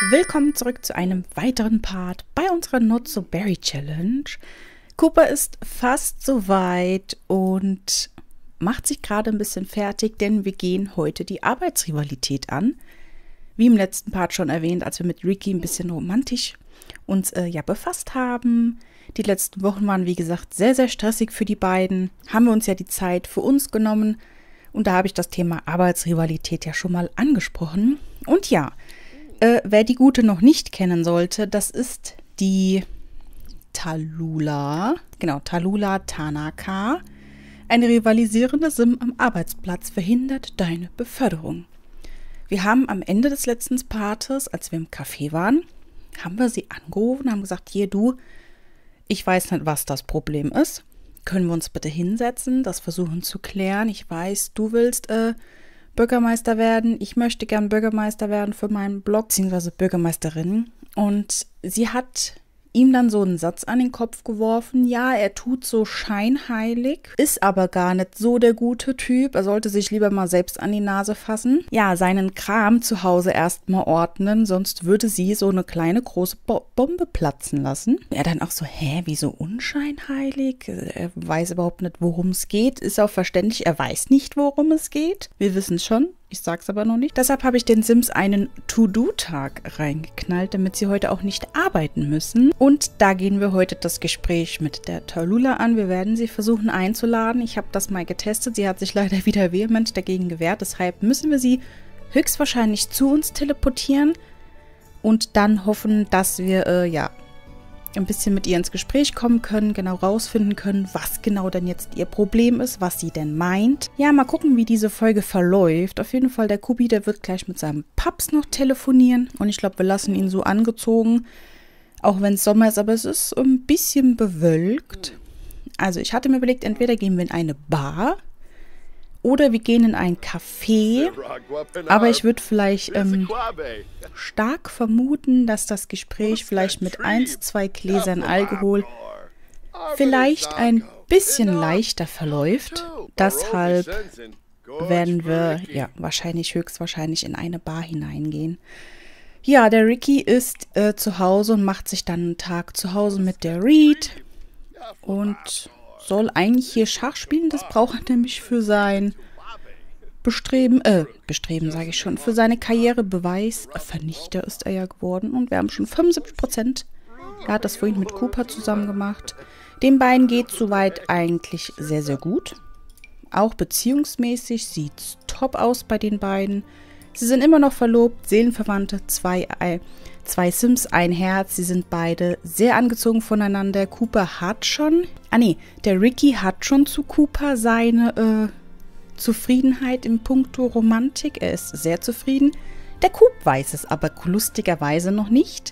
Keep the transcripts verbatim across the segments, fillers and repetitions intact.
Willkommen zurück zu einem weiteren Part bei unserer Not So Berry Challenge. Cooper ist fast soweit und macht sich gerade ein bisschen fertig, denn wir gehen heute die Arbeitsrivalität an. Wie im letzten Part schon erwähnt, als wir mit Ricky ein bisschen romantisch uns äh, ja befasst haben. Die letzten Wochen waren, wie gesagt, sehr, sehr stressig für die beiden. Haben wir uns ja die Zeit für uns genommen. Und da habe ich das Thema Arbeitsrivalität ja schon mal angesprochen. Und ja, äh, wer die Gute noch nicht kennen sollte, das ist die Tallulah. Genau, Tallulah Tanaka. Eine rivalisierende Sim am Arbeitsplatz verhindert deine Beförderung. Wir haben am Ende des letzten Partes, als wir im Café waren, haben wir sie angerufen und haben gesagt, hier du, ich weiß nicht, was das Problem ist. Können wir uns bitte hinsetzen, das versuchen zu klären. Ich weiß, du willst äh, Bürgermeister werden. Ich möchte gern Bürgermeister werden für meinen Blog, beziehungsweise Bürgermeisterin. Und sie hat ihm dann so einen Satz an den Kopf geworfen. Ja, er tut so scheinheilig, ist aber gar nicht so der gute Typ. Er sollte sich lieber mal selbst an die Nase fassen. Ja, seinen Kram zu Hause erstmal ordnen, sonst würde sie so eine kleine große Bo- Bombe platzen lassen. Er dann auch so, hä, wieso unscheinheilig? Er weiß überhaupt nicht, worum es geht. Ist auch verständlich, er weiß nicht, worum es geht. Wir wissen es schon. Ich sag's aber noch nicht. Deshalb habe ich den Sims einen To-Do-Tag reingeknallt, damit sie heute auch nicht arbeiten müssen. Und da gehen wir heute das Gespräch mit der Tallulah an. Wir werden sie versuchen einzuladen. Ich habe das mal getestet. Sie hat sich leider wieder vehement dagegen gewehrt. Deshalb müssen wir sie höchstwahrscheinlich zu uns teleportieren und dann hoffen, dass wir, äh, ja, ein bisschen mit ihr ins Gespräch kommen können, genau rausfinden können, was genau denn jetzt ihr Problem ist, was sie denn meint. Ja, mal gucken, wie diese Folge verläuft. Auf jeden Fall, der Kubi, der wird gleich mit seinem Paps noch telefonieren. Und ich glaube, wir lassen ihn so angezogen, auch wenn es Sommer ist, aber es ist ein bisschen bewölkt. Also ich hatte mir überlegt, entweder gehen wir in eine Bar oder wir gehen in ein Café. Aber ich würde vielleicht ähm, stark vermuten, dass das Gespräch vielleicht mit eins, zwei Gläsern Alkohol vielleicht ein bisschen leichter verläuft. Deshalb werden wir ja wahrscheinlich, höchstwahrscheinlich in eine Bar hineingehen. Ja, der Ricky ist äh, zu Hause und macht sich dann einen Tag zu Hause mit der Reed und soll eigentlich hier Schach spielen. Das braucht er nämlich für sein Bestreben, äh, Bestreben sage ich schon, für seine Karrierebeweis. Vernichter ist er ja geworden und wir haben schon fünfundsiebzig Prozent. Er hat das vorhin mit Cooper zusammen gemacht. Den beiden geht soweit eigentlich sehr, sehr gut. Auch beziehungsmäßig sieht es top aus bei den beiden. Sie sind immer noch verlobt, Seelenverwandte, zwei, äh, zwei Sims, ein Herz. Sie sind beide sehr angezogen voneinander. Cooper hat schon, ah nee, der Ricky hat schon zu Cooper seine äh, Zufriedenheit im Punkto Romantik. Er ist sehr zufrieden. Der Coop weiß es aber lustigerweise noch nicht.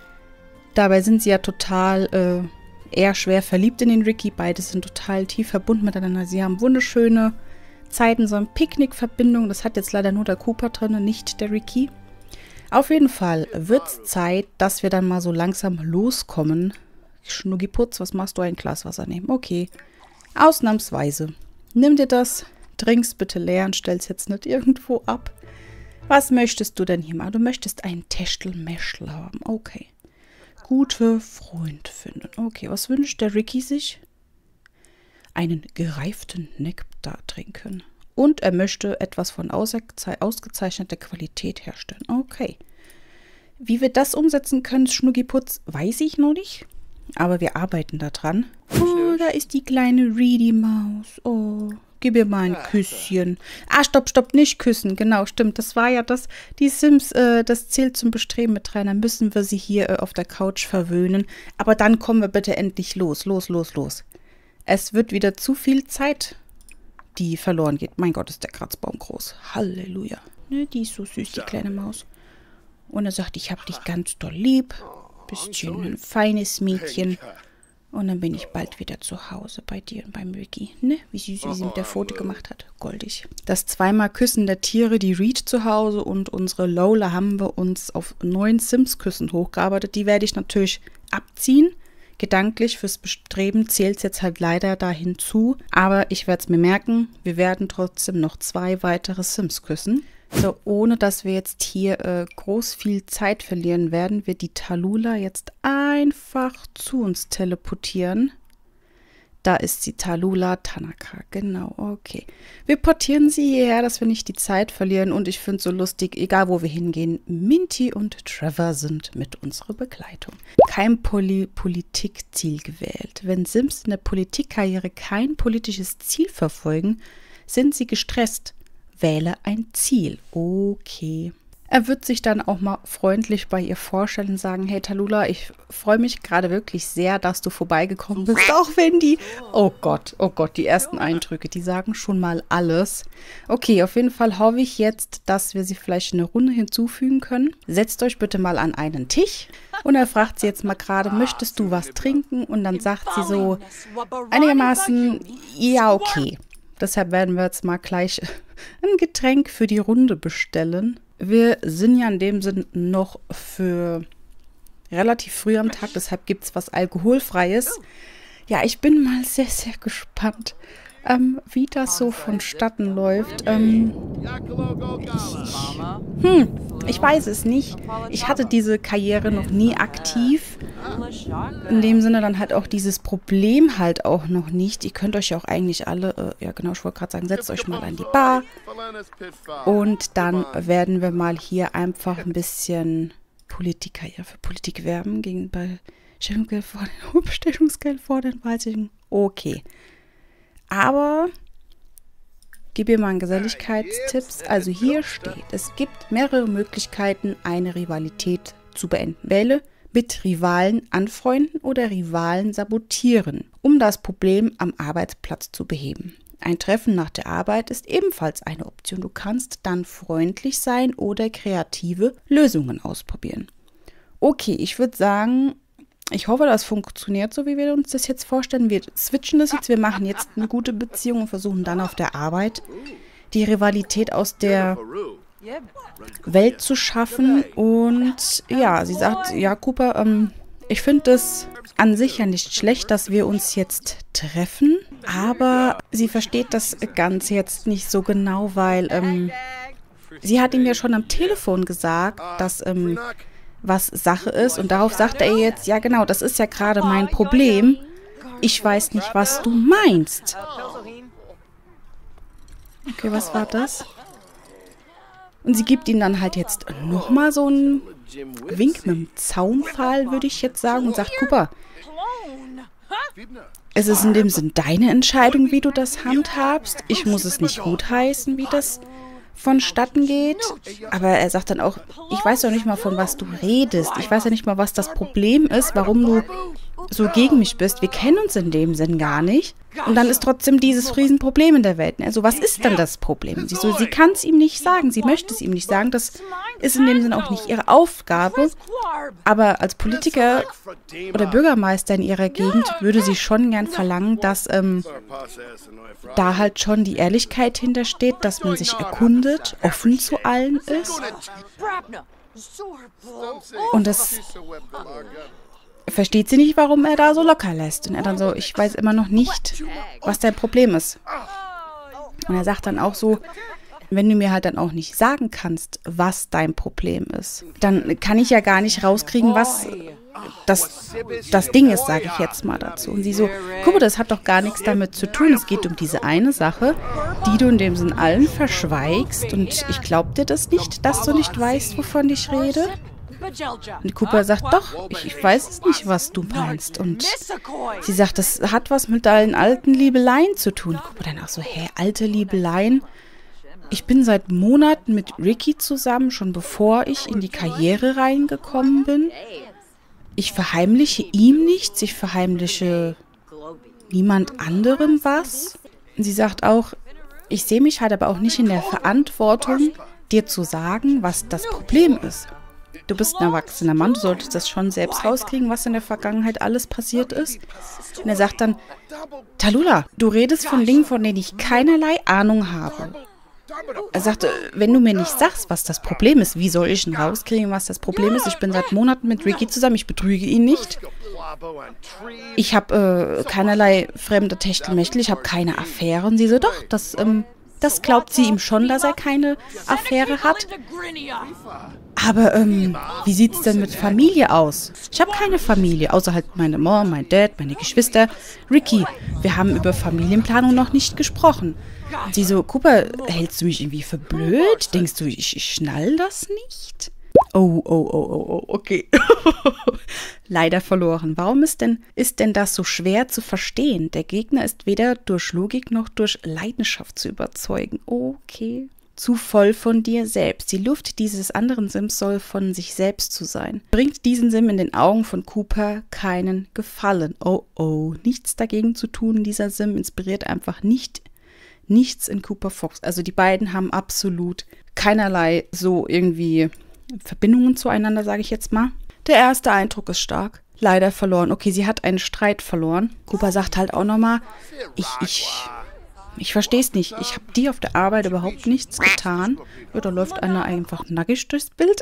Dabei sind sie ja total äh, eher schwer verliebt in den Ricky. Beide sind total tief verbunden miteinander. Sie haben wunderschöne Zeiten, so eine Picknickverbindung. Das hat jetzt leider nur der Cooper drin, nicht der Ricky. Auf jeden Fall wird es Zeit, dass wir dann mal so langsam loskommen. Schnuggiputz, was machst du? Ein Glas Wasser nehmen? Okay. Ausnahmsweise. Nimm dir das, trinkst bitte leer und stell's jetzt nicht irgendwo ab. Was möchtest du denn hier mal? Du möchtest ein Techtelmechtel haben. Okay. Gute Freund finden. Okay, was wünscht der Ricky sich? Einen gereiften Nektar trinken. Und er möchte etwas von ausgezeichneter Qualität herstellen. Okay. Wie wir das umsetzen können, Schnuggiputz, weiß ich noch nicht. Aber wir arbeiten daran. Oh, da ist die kleine Reedy-Maus. Oh, gib ihr mal ein Küsschen. Ah, stopp, stopp, nicht küssen. Genau, stimmt. Das war ja das, die Sims, äh, das zählt zum Bestreben mit rein. Dann müssen wir sie hier äh, auf der Couch verwöhnen. Aber dann kommen wir bitte endlich los. Los, los, los. Es wird wieder zu viel Zeit, die verloren geht. Mein Gott, ist der Kratzbaum groß. Halleluja. Ne, die ist so süß, die kleine Maus. Und er sagt, ich hab dich ganz doll lieb. Bist schön ein feines Mädchen. Und dann bin ich bald wieder zu Hause bei dir und beim Ricky. Ne, wie süß, wie sie mit der Pfote gemacht hat. Goldig. Das zweimal Küssen der Tiere, die Reed zu Hause und unsere Lola haben wir uns auf neun Sims-Küssen hochgearbeitet. Die werde ich natürlich abziehen. Gedanklich fürs Bestreben zählt es jetzt halt leider da hinzu. Aber ich werde es mir merken, wir werden trotzdem noch zwei weitere Sims küssen. So, ohne dass wir jetzt hier äh, groß viel Zeit verlieren, werden wir die Tallulah jetzt einfach zu uns teleportieren. Da ist sie, Tallulah Tanaka. Genau, okay. Wir portieren sie hierher, dass wir nicht die Zeit verlieren. Und ich finde es so lustig, egal wo wir hingehen, Minty und Trevor sind mit unserer Begleitung. Kein Poli Politikziel gewählt. Wenn Sims in der Politikkarriere kein politisches Ziel verfolgen, sind sie gestresst. Wähle ein Ziel. Okay. Er wird sich dann auch mal freundlich bei ihr vorstellen und sagen, hey Tallulah, ich freue mich gerade wirklich sehr, dass du vorbeigekommen bist, auch wenn die, oh Gott, oh Gott, die ersten Eindrücke, die sagen schon mal alles. Okay, auf jeden Fall hoffe ich jetzt, dass wir sie vielleicht eine Runde hinzufügen können. Setzt euch bitte mal an einen Tisch und er fragt sie jetzt mal gerade, möchtest du was trinken? Und dann sagt sie so einigermaßen, ja okay. Deshalb werden wir jetzt mal gleich ein Getränk für die Runde bestellen. Wir sind ja in dem Sinn noch für relativ früh am Tag, deshalb gibt es was Alkoholfreies. Ja, ich bin mal sehr, sehr gespannt, ähm, wie das so vonstatten läuft. Ähm, ich, hm, ich weiß es nicht. Ich hatte diese Karriere noch nie aktiv. In dem Sinne dann halt auch dieses Problem halt auch noch nicht. Ihr könnt euch ja auch eigentlich alle, äh, ja genau, ich wollte gerade sagen, setzt euch mal an die Bar. Und dann werden wir mal hier einfach ein bisschen Politikkarriere für Politik werben gegenüber Stellungsgeld fordern, Umstellungsgeld fordern, weiß ich nicht. Okay. Aber gebe ihr mal einen Geselligkeitstipps. Also hier steht, es gibt mehrere Möglichkeiten, eine Rivalität zu beenden. Wähle mit Rivalen anfreunden oder Rivalen sabotieren, um das Problem am Arbeitsplatz zu beheben. Ein Treffen nach der Arbeit ist ebenfalls eine Option. Du kannst dann freundlich sein oder kreative Lösungen ausprobieren. Okay, ich würde sagen, ich hoffe, das funktioniert so, wie wir uns das jetzt vorstellen. Wir switchen das jetzt, wir machen jetzt eine gute Beziehung und versuchen dann auf der Arbeit die Rivalität aus der Welt zu schaffen. Und ja, sie sagt, ja, Cooper, ähm, ich finde es an sich ja nicht schlecht, dass wir uns jetzt treffen, aber sie versteht das Ganze jetzt nicht so genau, weil ähm, sie hat ihm ja schon am Telefon gesagt, dass ähm, was Sache ist, und darauf sagt er jetzt, ja genau, das ist ja gerade mein Problem. Ich weiß nicht, was du meinst. Okay, was war das? Und sie gibt ihm dann halt jetzt nochmal so einen Wink mit dem Zaunpfahl, würde ich jetzt sagen, und sagt, Cooper, es ist in dem Sinn deine Entscheidung, wie du das handhabst. Ich muss es nicht gutheißen, wie das vonstatten geht. Aber er sagt dann auch, ich weiß doch nicht mal, von was du redest. Ich weiß ja nicht mal, was das Problem ist, warum du so gegen mich bist. Wir kennen uns in dem Sinn gar nicht. Und dann ist trotzdem dieses Riesenproblem in der Welt. Also was ist denn das Problem? Sie, so, sie kann es ihm nicht sagen. Sie möchte es ihm nicht sagen. Das ist in dem Sinn auch nicht ihre Aufgabe. Aber als Politiker oder Bürgermeister in ihrer Gegend würde sie schon gern verlangen, dass ähm, da halt schon die Ehrlichkeit hintersteht, dass man sich erkundet, offen zu allen ist. Und das versteht sie nicht, warum er da so locker lässt. Und er dann so, ich weiß immer noch nicht, was dein Problem ist. Und er sagt dann auch so, wenn du mir halt dann auch nicht sagen kannst, was dein Problem ist, dann kann ich ja gar nicht rauskriegen, was das, das Ding ist, sage ich jetzt mal dazu. Und sie so, guck mal, das hat doch gar nichts damit zu tun. Es geht um diese eine Sache, die du in dem Sinn allen verschweigst. Und ich glaube dir das nicht, dass du nicht weißt, wovon ich rede. Und Cooper sagt, doch, ich, ich weiß es nicht, was du meinst. Und sie sagt, das hat was mit deinen alten Liebeleien zu tun. Cooper dann auch so, hä, alte Liebeleien? Ich bin seit Monaten mit Ricky zusammen, schon bevor ich in die Karriere reingekommen bin. Ich verheimliche ihm nichts, ich verheimliche niemand anderem was. Und sie sagt auch, ich sehe mich halt aber auch nicht in der Verantwortung, dir zu sagen, was das Problem ist. Du bist ein erwachsener Mann, du solltest das schon selbst rauskriegen, was in der Vergangenheit alles passiert ist. Und er sagt dann, Tallulah, du redest von Dingen, von denen ich keinerlei Ahnung habe. Er sagte, wenn du mir nicht sagst, was das Problem ist, wie soll ich denn rauskriegen, was das Problem ist? Ich bin seit Monaten mit Ricky zusammen, ich betrüge ihn nicht. Ich habe äh, keinerlei fremde Techtelmechtel, ich habe keine Affären. Sie so, doch, das ähm, Das glaubt sie ihm schon, dass er keine Affäre hat. Aber ähm, wie sieht's denn mit Familie aus? Ich habe keine Familie, außer halt meine Mom, mein Dad, meine Geschwister. Ricky, wir haben über Familienplanung noch nicht gesprochen. Und sie so, Cooper, hältst du mich irgendwie für blöd? Denkst du, ich, ich schnall das nicht? Oh, oh, oh, oh, oh, okay. Leider verloren. Warum ist denn, ist denn das so schwer zu verstehen? Der Gegner ist weder durch Logik noch durch Leidenschaft zu überzeugen. Okay. Zu voll von dir selbst. Die Luft dieses anderen Sims soll von sich selbst zu sein. Bringt diesen Sim in den Augen von Cooper keinen Gefallen. Oh, oh. Nichts dagegen zu tun. Dieser Sim inspiriert einfach nicht nichts in Cooper Fox. Also die beiden haben absolut keinerlei so irgendwie Verbindungen zueinander, sage ich jetzt mal. Der erste Eindruck ist stark. Leider verloren. Okay, sie hat einen Streit verloren. Cooper sagt halt auch nochmal, ich, ich, ich verstehe es nicht. Ich habe dir auf der Arbeit überhaupt nichts getan. Ja, da läuft einer einfach nackig durchs Bild.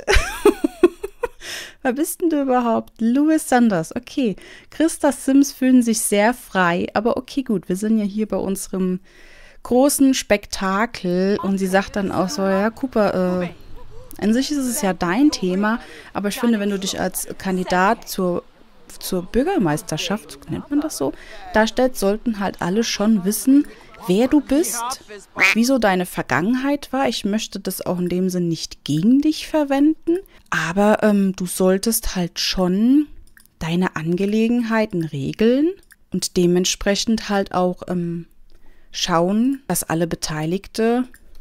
Wer bist denn du überhaupt? Louis Sanders. Okay, Christas Sims fühlen sich sehr frei. Aber okay, gut, wir sind ja hier bei unserem großen Spektakel. Und sie sagt dann auch so, ja, Cooper, äh, an sich ist es ja dein Thema, aber ich finde, wenn du dich als Kandidat zur, zur Bürgermeisterschaft, nennt man das so, darstellst, sollten halt alle schon wissen, wer du bist, wieso deine Vergangenheit war. Ich möchte das auch in dem Sinn nicht gegen dich verwenden, aber ähm, du solltest halt schon deine Angelegenheiten regeln und dementsprechend halt auch ähm, schauen, dass alle Beteiligte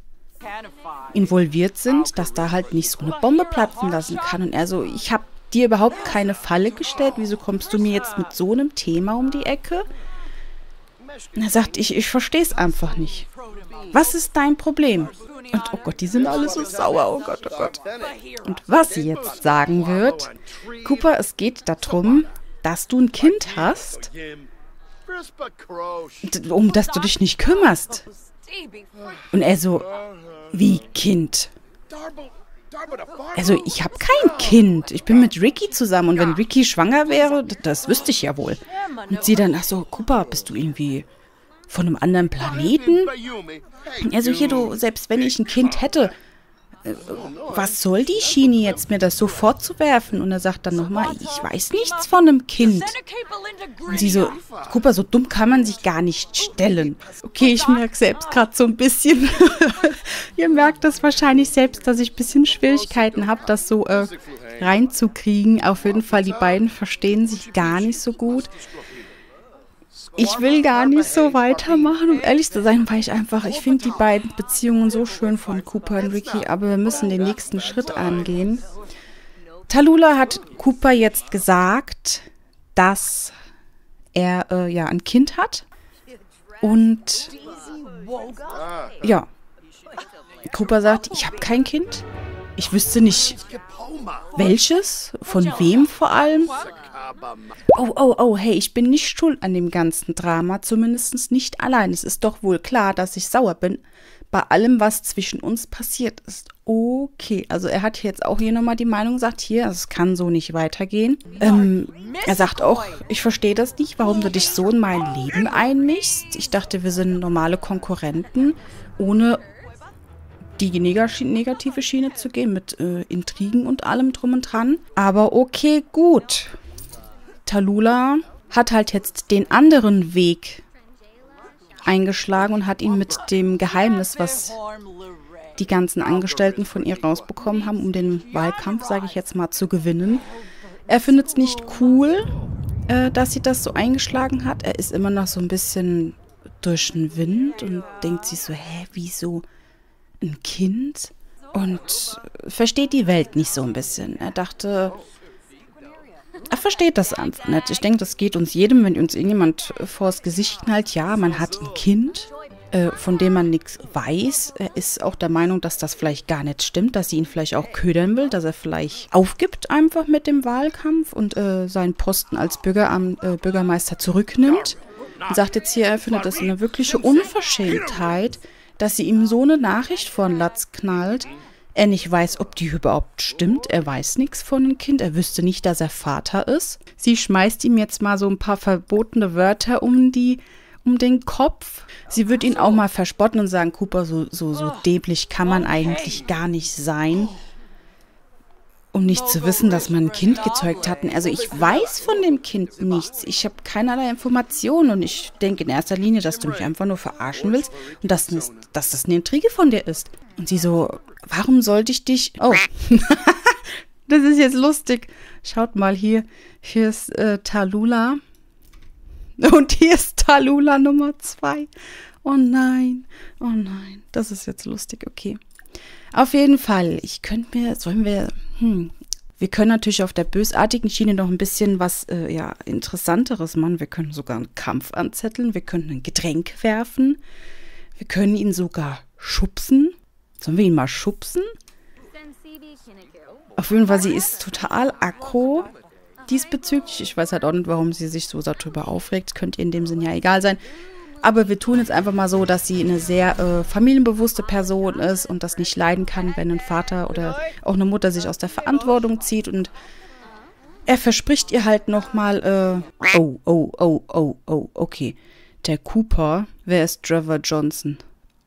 involviert sind, dass da halt nicht so eine Bombe platzen lassen kann. Und er so, ich habe dir überhaupt keine Falle gestellt, wieso kommst du mir jetzt mit so einem Thema um die Ecke? Und er sagt, ich, ich verstehe es einfach nicht. Was ist dein Problem? Und oh Gott, die sind alle so sauer, oh Gott, oh Gott. Und was sie jetzt sagen wird, Cooper, es geht darum, dass du ein Kind hast, um das du dich nicht kümmerst. Und er so, wie Kind? Also, ich habe kein Kind. Ich bin mit Ricky zusammen. Und wenn Ricky schwanger wäre, das wüsste ich ja wohl. Und sie dann, ach so, Cooper, bist du irgendwie von einem anderen Planeten? Also hier, du, selbst wenn ich ein Kind hätte, äh, was soll die Schiene jetzt, mir das so vorzuwerfen? Und er sagt dann nochmal, ich weiß nichts von einem Kind. Und sie so, Cooper, so dumm kann man sich gar nicht stellen. Okay, ich merke selbst gerade so ein bisschen, ihr merkt das wahrscheinlich selbst, dass ich ein bisschen Schwierigkeiten habe, das so äh, reinzukriegen. Auf jeden Fall, die beiden verstehen sich gar nicht so gut. Ich will gar nicht so weitermachen, um ehrlich zu sein, weil ich einfach, ich finde die beiden Beziehungen so schön von Cooper und Ricky, aber wir müssen den nächsten Schritt angehen. Tallulah hat Cooper jetzt gesagt, dass er äh, ja ein Kind hat und ja, Cooper sagt, ich habe kein Kind, ich wüsste nicht welches, von wem vor allem. Oh, oh, oh, hey, ich bin nicht schuld an dem ganzen Drama, zumindest nicht allein. Es ist doch wohl klar, dass ich sauer bin bei allem, was zwischen uns passiert ist. Okay, also er hat jetzt auch hier nochmal die Meinung gesagt, hier, es kann so nicht weitergehen. Ähm, er sagt auch, ich verstehe das nicht, warum du dich so in mein Leben einmischst. Ich dachte, wir sind normale Konkurrenten, ohne die negative Schiene zu gehen, mit äh, Intrigen und allem drum und dran. Aber okay, gut. Tallulah hat halt jetzt den anderen Weg eingeschlagen und hat ihn mit dem Geheimnis, was die ganzen Angestellten von ihr rausbekommen haben, um den Wahlkampf, sage ich jetzt mal, zu gewinnen. Er findet es nicht cool, äh, dass sie das so eingeschlagen hat. Er ist immer noch so ein bisschen durch den Wind und denkt sich so, hä, wieso ein Kind? Und versteht die Welt nicht so ein bisschen. Er dachte, er versteht das einfach nicht. Ich denke, das geht uns jedem, wenn uns irgendjemand vors Gesicht knallt. Ja, man hat ein Kind, äh, von dem man nichts weiß. Er ist auch der Meinung, dass das vielleicht gar nicht stimmt, dass sie ihn vielleicht auch ködern will, dass er vielleicht aufgibt einfach mit dem Wahlkampf und äh, seinen Posten als Bürgeramt, äh, Bürgermeister zurücknimmt. Und sagt jetzt hier, er findet das eine wirkliche Unverschämtheit, dass sie ihm so eine Nachricht vor den Latz knallt. Er nicht weiß, ob die überhaupt stimmt. Er weiß nichts von dem Kind. Er wüsste nicht, dass er Vater ist. Sie schmeißt ihm jetzt mal so ein paar verbotene Wörter um die um den Kopf. Sie wird ihn auch mal verspotten und sagen, Cooper, so, so, so dämlich kann man eigentlich gar nicht sein. Um nicht zu wissen, dass man ein Kind gezeugt hat. Also ich weiß von dem Kind nichts. Ich habe keinerlei Informationen und ich denke in erster Linie, dass du mich einfach nur verarschen willst und dass, dass das eine Intrige von dir ist. Und sie so, warum sollte ich dich... Oh, das ist jetzt lustig. Schaut mal hier. Hier ist äh, Tallulah. Und hier ist Tallulah Nummer zwei. Oh nein, oh nein. Das ist jetzt lustig, okay. Auf jeden Fall, ich könnte mir, sollen wir, hm, wir können natürlich auf der bösartigen Schiene noch ein bisschen was, äh, ja, Interessanteres machen. Wir können sogar einen Kampf anzetteln, wir können ein Getränk werfen, wir können ihn sogar schubsen. Sollen wir ihn mal schubsen? Auf jeden Fall, sie ist total aggro diesbezüglich. Ich weiß halt auch nicht, warum sie sich so darüber aufregt. Könnte ihr in dem Sinn ja egal sein. Aber wir tun jetzt einfach mal so, dass sie eine sehr äh, familienbewusste Person ist und das nicht leiden kann, wenn ein Vater oder auch eine Mutter sich aus der Verantwortung zieht. Und er verspricht ihr halt nochmal, äh, oh, oh, oh, oh, oh, okay. Der Cooper, wer ist Trevor Johnson?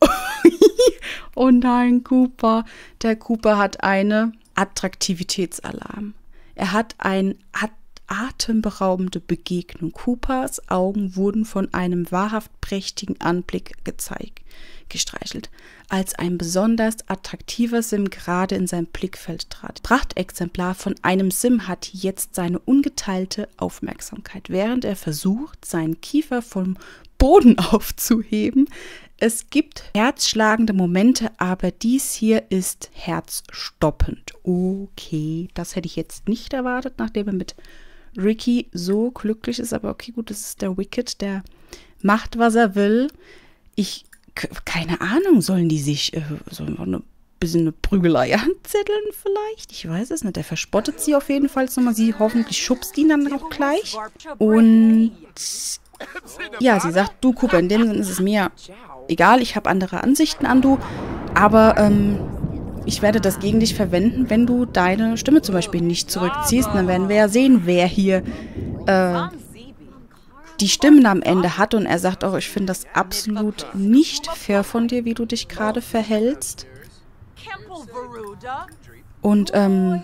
Oh nein, Cooper. Der Cooper hat eine Attraktivitätsalarm. Er hat ein At atemberaubende Begegnung. Coopers Augen wurden von einem wahrhaft prächtigen Anblick gezeigt, gestreichelt, als ein besonders attraktiver Sim gerade in sein Blickfeld trat. Prachtexemplar von einem Sim hat jetzt seine ungeteilte Aufmerksamkeit, während er versucht, seinen Kiefer vom Boden aufzuheben. Es gibt herzschlagende Momente, aber dies hier ist herzstoppend. Okay, das hätte ich jetzt nicht erwartet, nachdem er mit Ricky so glücklich ist. Aber okay, gut, das ist der Wicked, der macht, was er will. Ich, keine Ahnung, sollen die sich, äh, sollen wir ein bisschen eine Prügelei anzetteln vielleicht? Ich weiß es nicht. Er verspottet sie auf jeden Fall nochmal. Sie hoffentlich schubst ihn dann auch gleich. Und ja, sie sagt, du Cooper, in dem Sinne ist es mir egal, ich habe andere Ansichten an du, aber ähm, ich werde das gegen dich verwenden, wenn du deine Stimme zum Beispiel nicht zurückziehst. Und dann werden wir ja sehen, wer hier äh, die Stimmen am Ende hat. Und er sagt auch, ich finde das absolut nicht fair von dir, wie du dich gerade verhältst. Und ähm,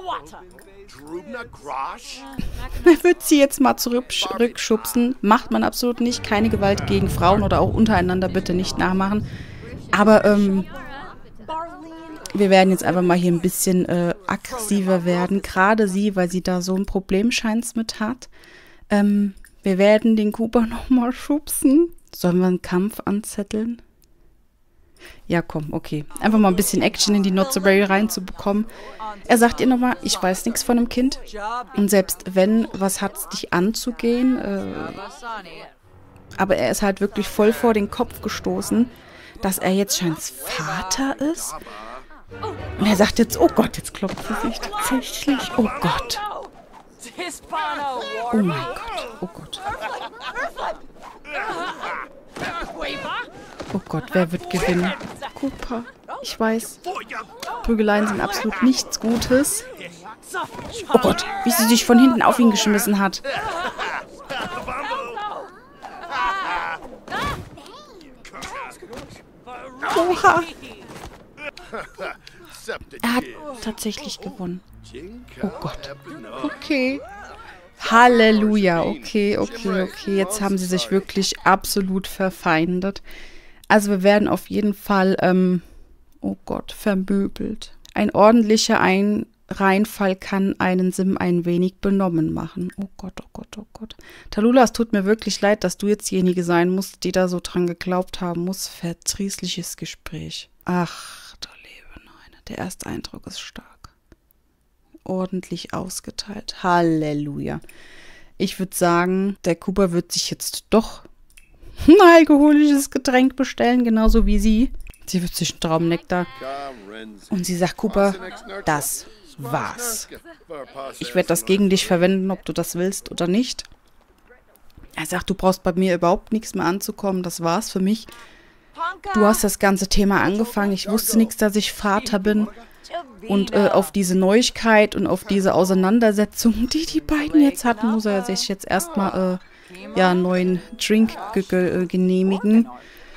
er wird sie jetzt mal zurückschubsen. Macht man absolut nicht. Keine Gewalt gegen Frauen oder auch untereinander bitte nicht nachmachen. Aber ähm, wir werden jetzt einfach mal hier ein bisschen äh, aggressiver werden. Gerade sie, weil sie da so ein Problem scheint's mit hat. Ähm, wir werden den Cooper nochmal schubsen. Sollen wir einen Kampf anzetteln? Ja, komm, okay. Einfach mal ein bisschen Action in die Not So Berry reinzubekommen. Er sagt ihr nochmal, ich weiß nichts von dem Kind. Und selbst wenn, was hat's dich anzugehen? Äh, aber er ist halt wirklich voll vor den Kopf gestoßen, dass er jetzt scheint's Vater ist. Und er sagt jetzt, oh Gott, jetzt klopft sie sich tatsächlich. Oh Gott. Oh mein Gott, oh Gott. Oh Gott, wer wird gewinnen? Cooper, ich weiß. Prügeleien sind absolut nichts Gutes. Oh Gott, wie sie sich von hinten auf ihn geschmissen hat. Oha. Er hat tatsächlich gewonnen. Oh Gott. Okay. Halleluja. Okay, okay, okay. Jetzt haben sie sich wirklich absolut verfeindet. Also wir werden auf jeden Fall, ähm, oh Gott, vermöbelt. Ein ordentlicher Ein Reinfall kann einen Sim ein wenig benommen machen. Oh Gott, oh Gott, oh Gott. Tallulah, es tut mir wirklich leid, dass du jetzt diejenige sein musst, die da so dran geglaubt haben muss. Verdrießliches Gespräch. Ach, du liebe Neune. Der erste Eindruck ist stark. Ordentlich ausgeteilt. Halleluja. Ich würde sagen, der Cooper wird sich jetzt doch ein alkoholisches Getränk bestellen, genauso wie sie. Sie wird sich einen Traumnektar. Und sie sagt, Cooper, das war's. Ich werde das gegen dich verwenden, ob du das willst oder nicht. Er sagt, du brauchst bei mir überhaupt nichts mehr anzukommen. Das war's für mich. Du hast das ganze Thema angefangen. Ich wusste nichts, dass ich Vater bin. Und äh, auf diese Neuigkeit und auf diese Auseinandersetzung, die die beiden jetzt hatten, muss er sich jetzt erstmal ja, neuen Drink ge ge genehmigen.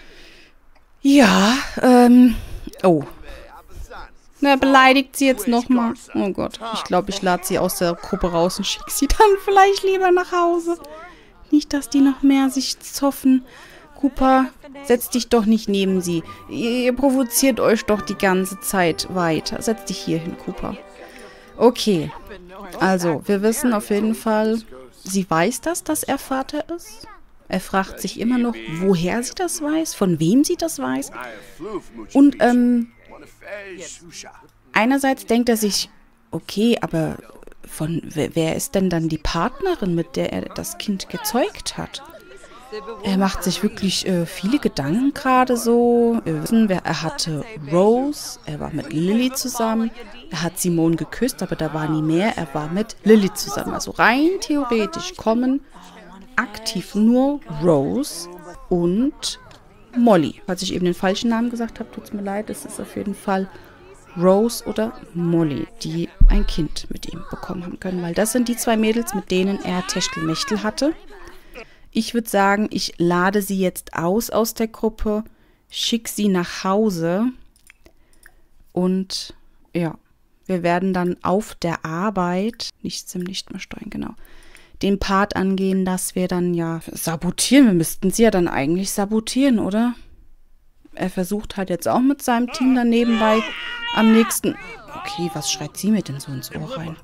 Ja, ähm, oh. Na, beleidigt sie jetzt nochmal. Oh Gott, ich glaube, ich lade sie aus der Gruppe raus und schicke sie dann vielleicht lieber nach Hause. Nicht, dass die noch mehr sich zoffen. Cooper, setz dich doch nicht neben sie. Ihr, ihr provoziert euch doch die ganze Zeit weiter. Setz dich hier hin, Cooper. Okay, also, wir wissen auf jeden Fall, sie weiß das, dass er Vater ist. Er fragt sich immer noch, woher sie das weiß, von wem sie das weiß. Und, ähm, einerseits denkt er sich, okay, aber von wer, wer ist denn dann die Partnerin, mit der er das Kind gezeugt hat? Er macht sich wirklich äh, viele Gedanken gerade so. Wir wissen, wer, er hatte Rose, er war mit Lily zusammen. Er hat Simone geküsst, aber da war nie mehr. Er war mit Lily zusammen. Also rein theoretisch kommen aktiv nur Rose und Molly. Falls ich eben den falschen Namen gesagt habe, tut es mir leid. Es ist auf jeden Fall Rose oder Molly, die ein Kind mit ihm bekommen haben können. Weil das sind die zwei Mädels, mit denen er Techtelmechtel hatte. Ich würde sagen, ich lade sie jetzt aus aus der Gruppe, schicke sie nach Hause und ja, wir werden dann auf der Arbeit, nichts im Licht mehr steuern, genau, den Part angehen, dass wir dann ja sabotieren. Wir müssten sie ja dann eigentlich sabotieren, oder? Er versucht halt jetzt auch mit seinem Team dann nebenbei am nächsten... Okay, was schreit sie mir denn so ins Ohr rein?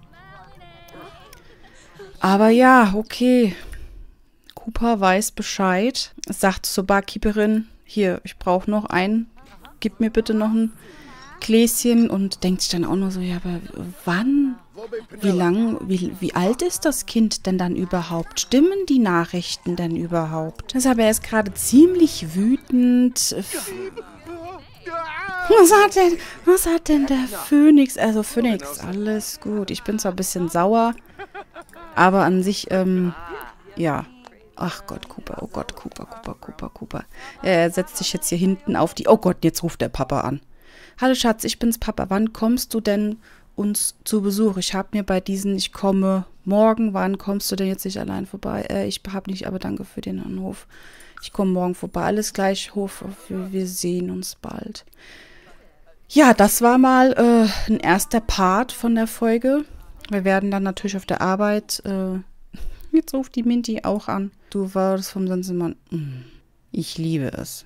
Aber ja, okay... Cooper weiß Bescheid, sagt zur Barkeeperin, hier, ich brauche noch einen, gib mir bitte noch ein Gläschen und denkt sich dann auch nur so, ja, aber wann, wie lang, wie, wie alt ist das Kind denn dann überhaupt? Stimmen die Nachrichten denn überhaupt? Deshalb, er ist gerade ziemlich wütend. Was hat denn, was hat denn der Phönix? Also Phönix, alles gut. Ich bin zwar ein bisschen sauer, aber an sich, ähm, ja. Ach Gott, Cooper, oh Gott, Cooper, Cooper, Cooper, Cooper. Er setzt sich jetzt hier hinten auf die... Oh Gott, jetzt ruft der Papa an. Hallo Schatz, ich bin's Papa. Wann kommst du denn uns zu Besuch? Ich habe mir bei diesen, ich komme morgen. Wann kommst du denn jetzt nicht allein vorbei? Äh, ich habe nicht, aber danke für den Anruf. Ich komme morgen vorbei. Alles gleich, Hof. Wir, wir sehen uns bald. Ja, das war mal äh, ein erster Part von der Folge. Wir werden dann natürlich auf der Arbeit... Äh, Jetzt ruft die Minty auch an. Du warst vom Sensenmann. Ich liebe es.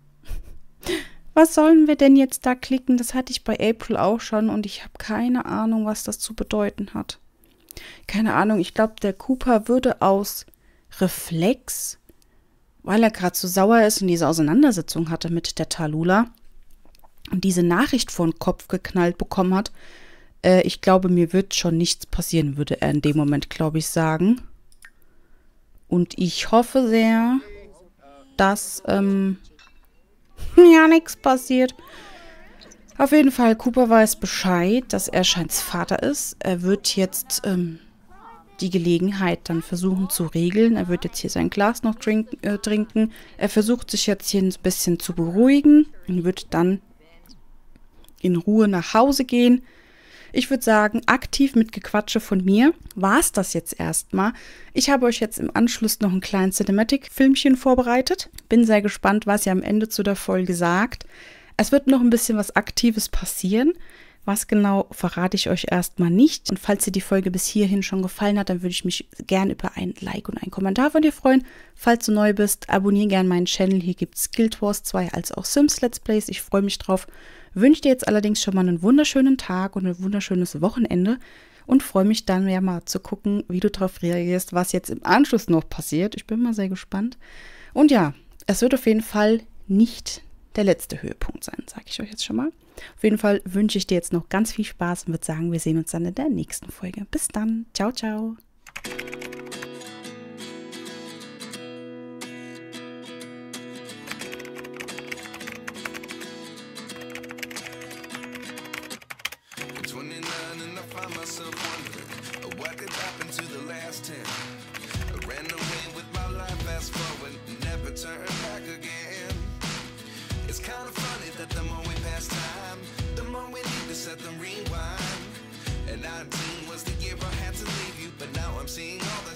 Was sollen wir denn jetzt da klicken? Das hatte ich bei April auch schon und ich habe keine Ahnung, was das zu bedeuten hat. Keine Ahnung, ich glaube, der Cooper würde aus Reflex, weil er gerade so sauer ist und diese Auseinandersetzung hatte mit der Tallulah und diese Nachricht vor den Kopf geknallt bekommen hat, äh, ich glaube, mir wird schon nichts passieren, würde er in dem Moment, glaube ich, sagen. Und ich hoffe sehr, dass ähm, ja nichts passiert. Auf jeden Fall, Cooper weiß Bescheid, dass er Shines Vater ist. Er wird jetzt ähm, die Gelegenheit dann versuchen zu regeln. Er wird jetzt hier sein Glas noch trink, äh, trinken. Er versucht sich jetzt hier ein bisschen zu beruhigen und wird dann in Ruhe nach Hause gehen. Ich würde sagen, aktiv mit Gequatsche von mir war es das jetzt erstmal. Ich habe euch jetzt im Anschluss noch ein kleines Cinematic-Filmchen vorbereitet. Bin sehr gespannt, was ihr am Ende zu der Folge sagt. Es wird noch ein bisschen was Aktives passieren. Was genau, verrate ich euch erstmal nicht. Und falls dir die Folge bis hierhin schon gefallen hat, dann würde ich mich gern über ein Like und einen Kommentar von dir freuen. Falls du neu bist, abonniere gern meinen Channel. Hier gibt es Guild Wars zwei als auch Sims Let's Plays. Ich freue mich drauf. Wünsche dir jetzt allerdings schon mal einen wunderschönen Tag und ein wunderschönes Wochenende und freue mich dann ja mal zu gucken, wie du darauf reagierst, was jetzt im Anschluss noch passiert. Ich bin mal sehr gespannt. Und ja, es wird auf jeden Fall nicht der letzte Höhepunkt sein, sage ich euch jetzt schon mal. Auf jeden Fall wünsche ich dir jetzt noch ganz viel Spaß und würde sagen, wir sehen uns dann in der nächsten Folge. Bis dann. Ciao, ciao. Set the rewind, and nineteen was the year I had to leave you, but now I'm seeing all the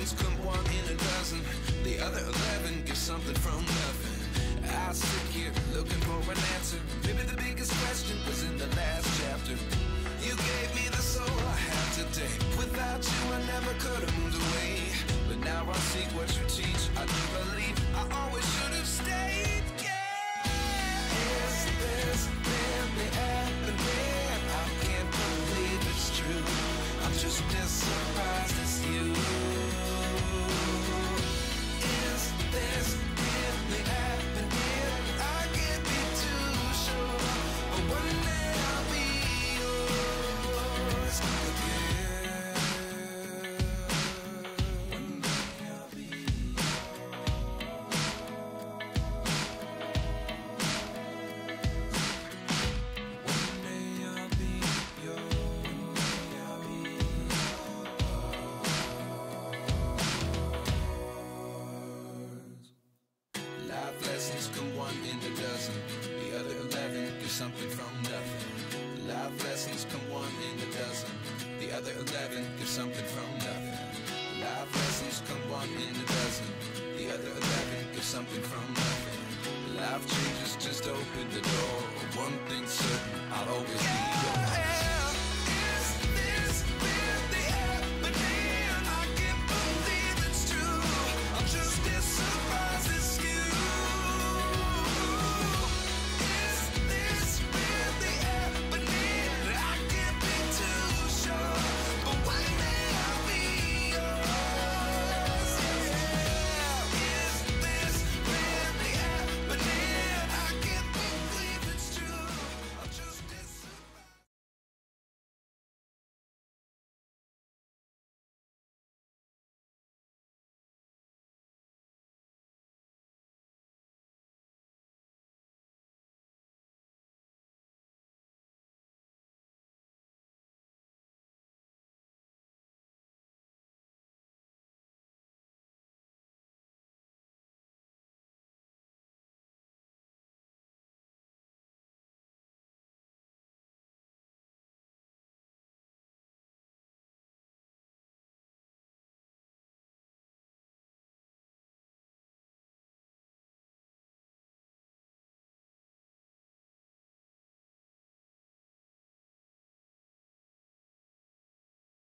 lessons come one in a dozen. The other eleven give something from nothing. I sit here looking for an answer. Maybe the biggest question was in the last chapter. You gave me the soul I have today. Without you I never could have moved away. But now I see what you teach. I do believe I always should have stayed. Yeah. Is this really happening? I can't believe it's true. I'm just as surprised as you. Is this really happening? I can't be too sure, but one day I'll be yours again. One day I'll be yours. One day I'll be yours. Life lessons come one in a dozen. The other eleven give something from nothing. Life lessons come one in a dozen. The other eleven give something from nothing. Life lessons come one in a dozen. The other eleven give something from nothing. Life changes just open the door. One thing's certain.